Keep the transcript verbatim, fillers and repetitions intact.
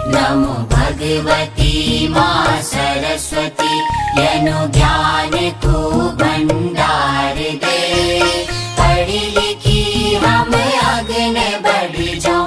नमो भगवती माँ सरस्वती, यनु ज्ञान तू भंडार दे। पढ़ी लिखी हम आगे बढ़ जाओ,